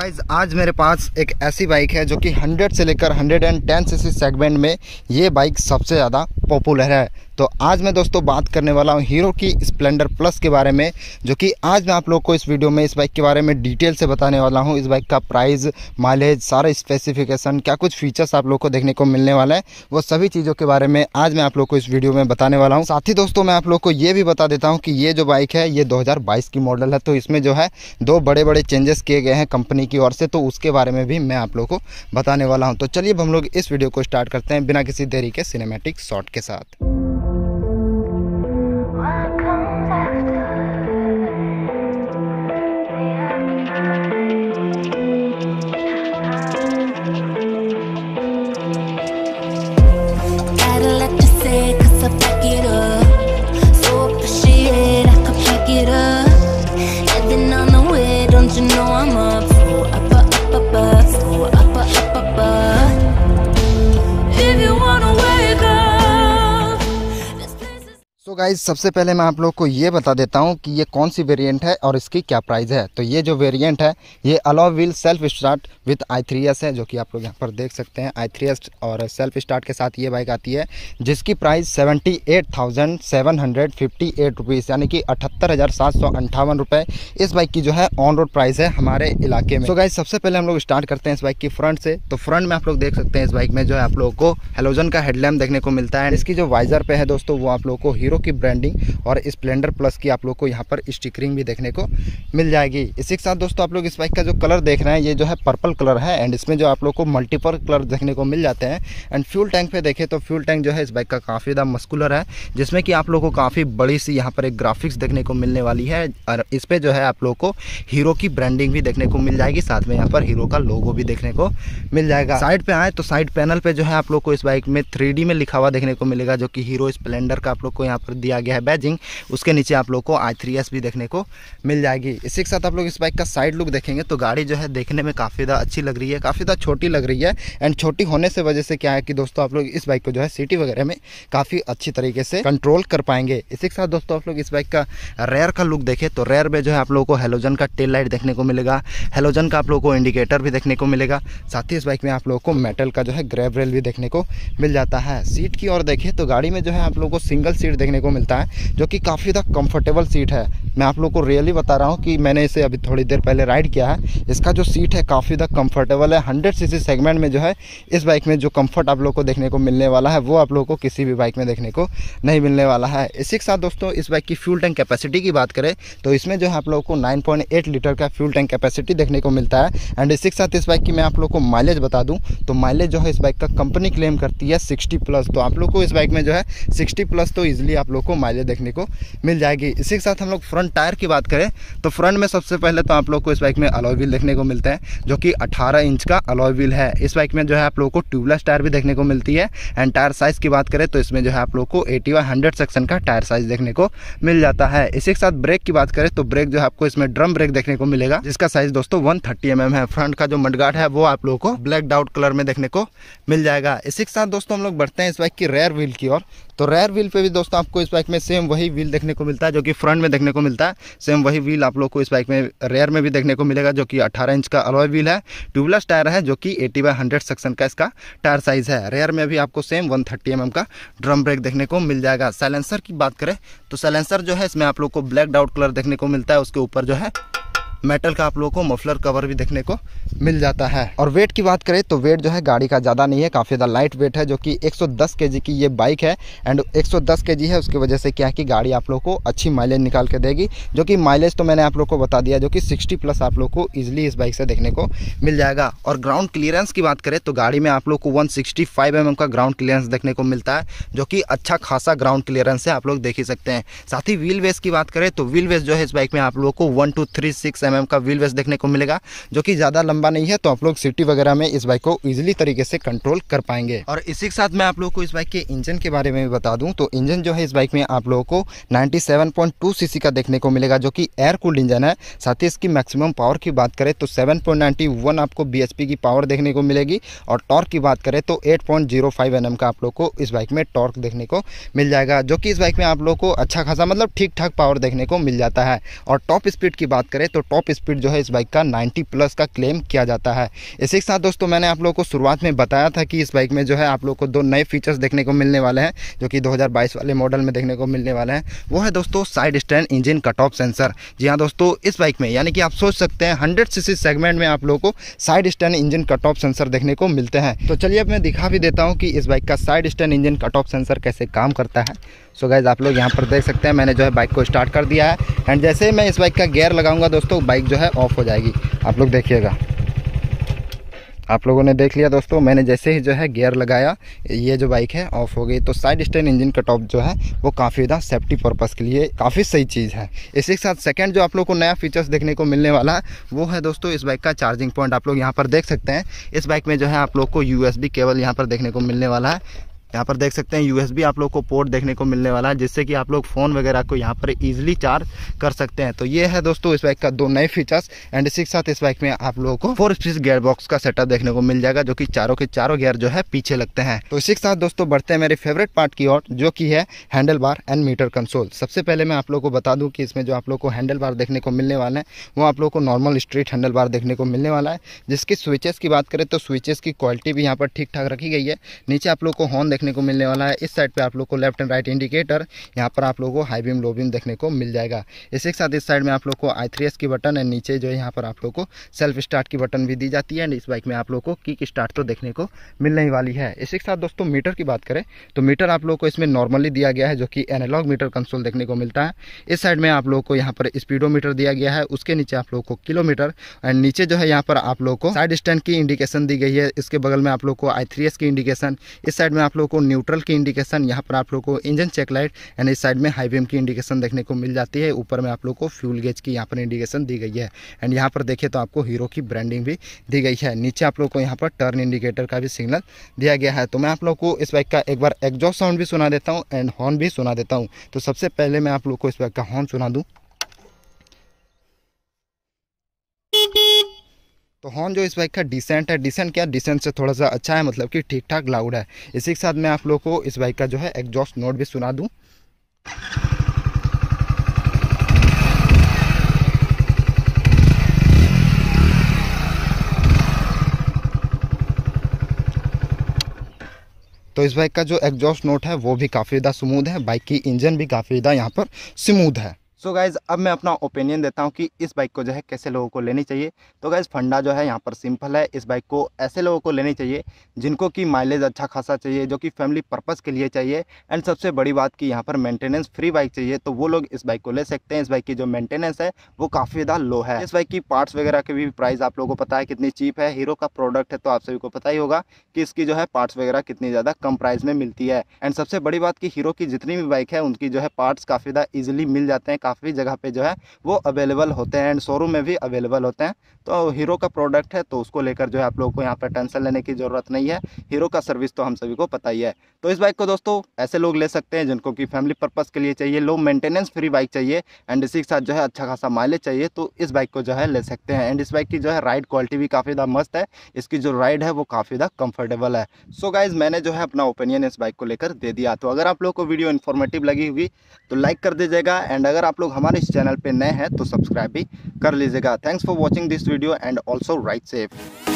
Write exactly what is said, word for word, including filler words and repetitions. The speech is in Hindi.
गाइज आज मेरे पास एक ऐसी बाइक है जो कि हंड्रेड से लेकर हंड्रेड टेन सीसी सेगमेंट में ये बाइक सबसे ज़्यादा पॉपुलर है। तो आज मैं दोस्तों बात करने वाला हूँ हीरो की स्प्लेंडर प्लस के बारे में, जो कि आज मैं आप लोग को इस वीडियो में इस बाइक के बारे में डिटेल से बताने वाला हूँ। इस बाइक का प्राइस, माइलेज, सारे स्पेसिफिकेशन, क्या कुछ फीचर्स आप लोग को देखने को मिलने वाला है, वो सभी चीज़ों के बारे में आज मैं आप लोग को इस वीडियो में बताने वाला हूँ। साथ ही दोस्तों मैं आप लोग को ये भी बता देता हूँ कि ये जो बाइक है ये दो हज़ार बाईस की मॉडल है, तो इसमें जो है दो बड़े बड़े चेंजेस किए गए हैं कंपनी की ओर से, तो उसके बारे में भी मैं आप लोग को बताने वाला हूँ। तो चलिए अब हम लोग इस वीडियो को स्टार्ट करते हैं बिना किसी देरी के सिनेमैटिक शॉट के साथ। तो गाइज सबसे पहले मैं आप लोग को ये बता देता हूँ कि ये कौन सी वेरिएंट है और इसकी क्या प्राइस है। तो ये जो वेरिएंट है ये alloy wheel self start with I three S है, जो कि आप लोग यहाँ पर देख सकते हैं। आई थ्री एस और सेल्फ स्टार्ट के साथ ये बाइक आती है, जिसकी price seventy eight thousand seven hundred fifty eight rupees यानी कि अठहत्तर हज़ार सात सौ अंठावन रुपये इस बाइक की जो है ऑन रोड प्राइस है हमारे इलाके में। तो गाइज सबसे पहले हम लोग स्टार्ट करते हैं इस बाइक की फ्रंट से। तो फ्रंट में आप लोग देख सकते हैं इस बाइक में जो है आप लोगों को हेलोजन का हेडलैम्प देखने को मिलता है। इसकी जो वाइजर पे है दोस्तों वो आप लोग को हीरो की ब्रांडिंग और स्प्लेंडर प्लस की आप लोग को यहाँ पर स्टिकरिंग भी देखने को मिल जाएगी। इसी के साथ दोस्तों आप लोग इस बाइक का जो कलर देख रहे हैं ये जो है पर्पल कलर है, एंड इसमें जो आप लोग को मल्टीपल कलर देखने को मिल जाते हैं। एंड फ्यूल टैंक पे देखें तो फ्यूल टैंक जो है इस बाइक का काफ़ी ज़्यादा मस्कुलर है, जिसमें कि आप लोग को काफ़ी बड़ी सी यहाँ पर एक ग्राफिक्स देखने को मिलने वाली है, और इस पर जो है आप लोग को हीरो की ब्रांडिंग भी देखने को मिल जाएगी, साथ में यहाँ पर हीरो का लोगो भी देखने को मिल जाएगा। साइड पे आए तो साइड पैनल पे जो है आप लोग को इस बाइक में थ्री डी में लिखा हुआ देखने को मिलेगा, जो कि हीरो स्प्लेंडर का आप लोग को यहाँ पर दिया गया है बैजिंग। उसके नीचे आप लोग को आई थ्री एस भी देखने को मिल जाएगी। इसी के साथ आप लोग इस बाइक का साइड लुक देखेंगे तो गाड़ी जो है देखने में काफ़ी ज़्यादा अच्छी लग रही है, काफ़ी ज़्यादा छोटी लग रही है। एंड छोटी होने से वजह से क्या है कि दोस्तों आप लोग इस बाइक को जो है सिटी वगैरह में काफ़ी अच्छी तरीके से कंट्रोल कर पाएंगे। इसी के साथ दोस्तों आप लोग इस बाइक का रेयर का लुक देखें तो रेयर में जो है आप लोगों को हेलोजन का टेल लाइट देखने को मिलेगा, हेलोजन का आप लोगों को इंडिकेटर भी देखने को मिलेगा। साथ ही इस बाइक में आप लोगों को मेटल का जो है ग्रैब रेल भी देखने को मिल जाता है। सीट की ओर देखें तो गाड़ी में जो है आप लोगों को सिंगल सीट देखने को मिलता है, जो कि काफ़ी ज़्यादा कंफर्टेबल सीट है। मैं आप लोग को रियली बता रहा हूँ कि मैंने इसे अभी थोड़ी देर पहले राइड किया है। इसका जो सीट है काफ़ी ज़्यादा कंफर्टेबल है। हंड्रेड सीसी सेगमेंट में जो है इस बाइक में जो कंफर्ट आप लोग को देखने को मिलने वाला है वो आप लोगों को किसी भी बाइक में देखने को नहीं मिलने वाला है। इसी के साथ दोस्तों इस बाइक की फ्यूल टैंक कैपेसिटी की बात करें तो इसमें जो है आप लोगों को नाइन पॉइंट एट लीटर का फ्यूल टैंक कैपेसिटी देखने को मिलता है। एंड इसी के साथ इस बाइक की मैं आप लोग को माइलेज बता दूँ तो माइलेज जो है इस बाइक का कंपनी क्लेम करती है सिक्सटी प्लस, तो आप लोग को इस बाइक में जो है सिक्सटी प्लस तो ईजिली आप लोग को माइलेज देखने को मिल जाएगी। इसी के साथ हम लोग फ्रंट टायर की बात करें तो फ्रंट में सबसे पहले तो आप लोग को इस बाइक में अलॉय व्हील देखने को मिलता है, जो कि अठारह इंच का अलॉय व्हील है। इस बाइक में जो है आप लोगों को ट्यूबलेस टायर भी देखने को मिलती है। एंड टायर साइज की बात करें तो इसमें जो है आप लोग को एटी व हंड्रेड सेक्शन का टायर साइज देखने को मिल जाता है। इसी के साथ ब्रेक की बात करें तो ब्रेक जो है आपको इसमें ड्रम ब्रेक देखने को मिलेगा, जिसका साइज दोस्तों वन थर्टी एम एम है। फ्रंट का जो मडगार्ड है वो आप लोगों को ब्लैक डाउट कलर में देखने को मिल जाएगा। इसी के साथ दोस्तों हम लोग बढ़ते हैं इस बाइक की रेयर व्हील की ओर। तो रेयर व्हील पे भी दोस्तों आपको इस बाइक में सेम वही व्हील देखने को मिलता है जो कि फ्रंट में देखने को मिलता है। सेम वही व्हील आप लोग को इस बाइक में रेयर में भी देखने को मिलेगा, जो कि अठारह इंच का अलॉय व्हील है। ट्यूबलेस टायर है, जो कि एटी बाई हंड्रेड सेक्शन का इसका टायर साइज है। रेयर में भी आपको same one thirty M M का ड्रम ब्रेक देखने को मिल जाएगा। साइलेंसर की बात करें तो साइलेंसर जो है इसमें आप लोग को ब्लैक डाउट कलर देखने को मिलता है। उसके ऊपर जो है मेटल का आप लोगों को मफलर कवर भी देखने को मिल जाता है। और वेट की बात करें तो वेट जो है गाड़ी का ज़्यादा नहीं है, काफ़ी ज़्यादा लाइट वेट है, जो कि एक सौ दस केजी की ये बाइक है। एंड एक सौ दस केजी है, उसकी वजह से क्या है कि गाड़ी आप लोग को अच्छी माइलेज निकाल के देगी, जो कि माइलेज तो मैंने आप लोग को बता दिया, जो कि सिक्सटी प्लस आप लोग को ईजिली इस बाइक से देखने को मिल जाएगा। और ग्राउंड क्लियरेंस की बात करें तो गाड़ी में आप लोग को one sixty five M M का ग्राउंड क्लियरेंस देखने को मिलता है, जो कि अच्छा खासा ग्राउंड क्लियरेंस है, आप लोग देख ही सकते हैं। साथ ही व्हील बेस की बात करें तो व्हील बेस जो है इस बाइक में आप लोग को one two three six M M का व्हील बेस देखने को मिलेगा, जो कि ज़्यादा लंबा नहीं है, तो आप लोग सिटी वगैरह में इस बाइक को इजीली तरीके से कंट्रोल कर पाएंगे। और इसी के साथ मैं आप लोगों को इस बाइक के इंजन के बारे में भी बता दूं तो इंजन जो है इस बाइक में आप लोगों को सत्तानवे पॉइंट टू सीसी का देखने को मिलेगा, जो कि एयर कूल्ड इंजन है। साथ ही इसकी मैक्सिमम पावर की बात करें तो सेवन पॉइंट नाइन वन आपको बीएचपी की पावर देखने को मिलेगी। और टॉर्क की बात करें तो eight point zero five NM का आप लोग को इस बाइक में टॉर्क देखने को मिल जाएगा, जो कि इस बाइक में आप लोग को अच्छा खासा मतलब ठीक ठाक पावर देखने को मिल जाता है। और टॉप स्पीड की बात करें तो टॉप स्पीड जो है इस बाइक का नाइन्टी प्लस का क्लेम किया जाता है। इसी के साथ दोस्तों मैंने आप लोगों को शुरुआत में बताया था कि इस बाइक में जो है आप लोगों को दो नए फीचर्स देखने को मिलने वाले हैं जो कि दो हज़ार बाईस वाले मॉडल में देखने को मिलने वाले हैं। वो है दोस्तों side stand engine cut off sensor. जी हाँ दोस्तों, इस बाइक में यानी कि आप सोच सकते हैं हंड्रेड सीसी सेगमेंट में आप लोगों को side stand engine cut off sensor देखने को मिलते हैं। तो चलिए अब मैं दिखा भी देता हूँ कि इस बाइक का side stand engine cut off sensor कैसे काम करता है। सो गाइज आप लोग यहाँ पर देख सकते हैं मैंने जो है बाइक को स्टार्ट कर दिया है एंड जैसे ही मैं इस बाइक का गियर लगाऊंगा दोस्तों बाइक जो है ऑफ हो जाएगी। आप लोग देखिएगा, आप लोगों ने देख लिया दोस्तों, मैंने जैसे ही जो है गियर लगाया ये जो बाइक है ऑफ हो गई। तो side stand engine cut off जो है वो काफ़ी ज़्यादा सेफ्टी पर्पज़ के लिए काफ़ी सही चीज़ है। इसी के साथ सेकंड जो आप लोग को नया फीचर्स देखने को मिलने वाला है वो है दोस्तों इस बाइक का चार्जिंग पॉइंट। आप लोग यहाँ पर देख सकते हैं इस बाइक में जो है आप लोग को यूएसबी केबल यहाँ पर देखने को मिलने वाला है। यहाँ पर देख सकते हैं यूएसबी आप लोग को पोर्ट देखने को मिलने वाला है जिससे कि आप लोग फ़ोन वगैरह को यहाँ पर इजीली चार्ज कर सकते हैं। तो ये है दोस्तों इस बाइक का दो नए फीचर्स एंड इसी के साथ इस बाइक में आप लोगों को फोर स्पीड गियर बॉक्स का सेटअप देखने को मिल जाएगा जो कि चारों के चारों गियर जो है पीछे लगते हैं। तो इसी के साथ दोस्तों बढ़ते हैं मेरे फेवरेट पार्ट की ओर जो कि है handle bar and meter console. सबसे पहले मैं आप लोग को बता दूँ कि इसमें जो आप लोग को हैंडल बार देखने को मिलने वाला है वो आप लोग को नॉर्मल स्ट्रीट हैंडल बार देखने को मिलने वाला है। जिसकी स्विचेस की बात करें तो स्विचेस की क्वालिटी भी यहाँ पर ठीक ठाक रखी गई है। नीचे आप लोग को हॉर्न देखने को मिलने वाला है। इस साइड पे आप लोग को लेफ्ट एंड राइट इंडिकेटर, यहाँ पर आप लोगों को हाई बीम लो बीम देखने को मिल जाएगा। इसी के साथ इस साइड में आप लोग को आई थ्री एस की बटन है, नीचे जो है यहाँ पर आप लोग को सेल्फ स्टार्ट की बटन भी दी जाती है एंड इस बाइक में आप लोग को किक स्टार्ट तो देखने को मिलने ही वाली है। इसी के साथ दोस्तों मीटर की बात करें तो मीटर आप लोग को इसमें नॉर्मली दिया गया है जो कि एनालॉग मीटर कंसोल देखने को मिलता है। इस साइड में आप लोग को यहाँ पर स्पीडोमीटर दिया गया है, उसके नीचे आप लोग को किलोमीटर एंड नीचे जो है यहाँ पर आप लोग को साइड स्टैंड की इंडिकेशन दी गई है। इसके बगल में आप लोग को आई थ्री एस की इंडिकेशन, इस साइड में आप लोग को न्यूट्रल की इंडिकेशन, यहाँ पर आप लोग को इंजन चेक लाइट एंड इस साइड में हाई बीम की इंडिकेशन देखने को मिल जाती है। ऊपर में आप लोग को फ्यूल गेज की यहाँ पर इंडिकेशन दी गई है एंड यहाँ पर देखिए तो आपको हीरो की ब्रांडिंग भी दी गई है। नीचे आप लोग को यहाँ पर टर्न इंडिकेटर का भी सिग्नल दिया गया है। तो मैं आप लोग को इस बाइक का एक बार एग्जॉस्ट साउंड भी सुना देता हूँ एंड हॉर्न भी सुना देता हूँ। तो सबसे पहले मैं आप लोग को इस बाइक का हॉर्न सुना दूँ। तो हॉर्न जो इस बाइक का डिसेंट है, डिसेंट क्या डिसेंट से थोड़ा सा अच्छा है, मतलब कि ठीक ठाक लाउड है। इसी के साथ मैं आप लोग को इस बाइक का जो है एग्जॉस्ट नोट भी सुना दूं। तो इस बाइक का जो एग्जॉस्ट नोट है वो भी काफ़ी ज़्यादा स्मूथ है, बाइक की इंजन भी काफ़ी ज़्यादा यहाँ पर स्मूथ है। सो गाइज़ अब मैं अपना ओपिनियन देता हूँ कि इस बाइक को जो है कैसे लोगों को लेनी चाहिए। तो गाइज़ फंडा जो है यहाँ पर सिंपल है। इस बाइक को ऐसे लोगों को लेनी चाहिए जिनको कि माइलेज अच्छा खासा चाहिए, जो कि फैमिली पर्पज़ के लिए चाहिए एंड सबसे बड़ी बात कि यहाँ पर मेंटेनेंस फ्री बाइक चाहिए तो वो लोग इस बाइक को ले सकते हैं। इस बाइक की जो मेंटेनेंस है वो काफ़ी ज़्यादा लो है। इस बाइक की पार्ट्स वगैरह के भी प्राइस आप लोगों को पता है कितनी चीप है। हीरो का प्रोडक्ट है तो आप सभी को पता ही होगा कि इसकी जो है पार्ट्स वगैरह कितनी ज़्यादा कम प्राइस में मिलती है। एंड सबसे बड़ी बात कि हीरो की जितनी भी बाइक है उनकी जो है पार्ट्स काफ़ी ज़्यादा ईजिली मिल जाते हैं, काफ़ी जगह पर जो है वो अवेलेबल होते हैं एंड शोरूम में भी अवेलेबल होते हैं। तो हीरो का प्रोडक्ट है तो उसको लेकर जो है आप लोगों को यहाँ पर टेंशन लेने की ज़रूरत नहीं है। हीरो का सर्विस तो हम सभी को पता ही है। तो इस बाइक को दोस्तों ऐसे लोग ले सकते हैं जिनको कि फैमिली पर्पज़ के लिए चाहिए, लो मेंटेनेंस फ्री बाइक चाहिए एंड इसी के साथ जो है अच्छा खासा माइलेज चाहिए तो इस बाइक को जो है ले सकते हैं। एंड इस बाइक की जो है राइड क्वालिटी भी काफ़ी ज़्यादा मस्त है, इसकी जो राइड है वो काफ़ी ज़्यादा कंफर्टेबल है। सो गाइज मैंने जो है अपना ओपिनियन इस बाइक को लेकर दे दिया। तो अगर आप लोग को वीडियो इन्फॉर्मेटिव लगी होगी तो लाइक कर दीजिएगा एंड अगर आप लोग हमारे इस चैनल पर नए हैं तो सब्सक्राइब भी कर लीजिएगा। Thanks for watching this video and also ride safe.